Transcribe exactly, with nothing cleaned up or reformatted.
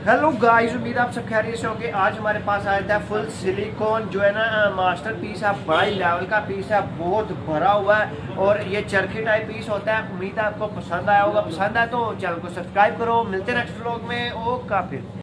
Hello guys, उम्मीद आप सब खैरियत से होंगे। आज हमारे पास आया था फुल सिलिकॉन जो है ना मास्टर पीस है, बड़ा लेवल का पीस है, बहुत भरा हुआ है और ये चरखी टाइप पीस होता है। उम्मीद है आपको पसंद आया होगा। पसंद आया तो चैनल को सब्सक्राइब करो। मिलते हैं नेक्स्ट व्लॉग में। ओके फिर।